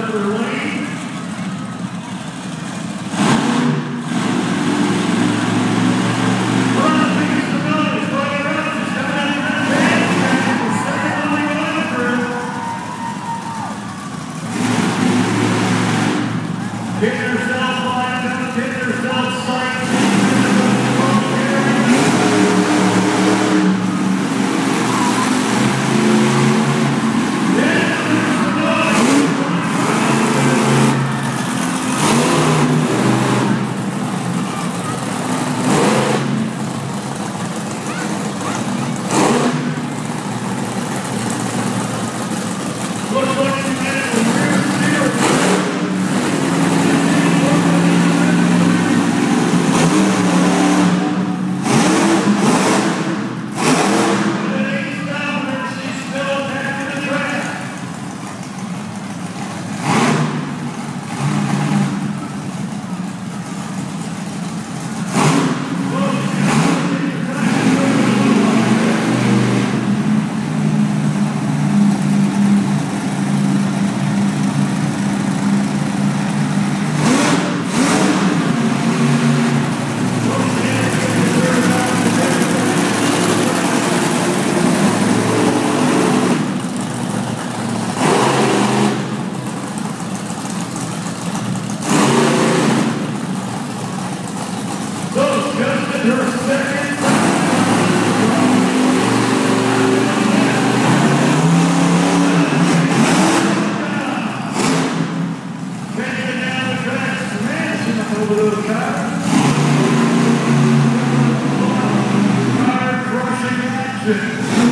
number Lane. Get yourself lined up, get yourself psyched. Looks like you made it with rear zero. Your second. Taking down the track, smashing over those cars. Car crushing action.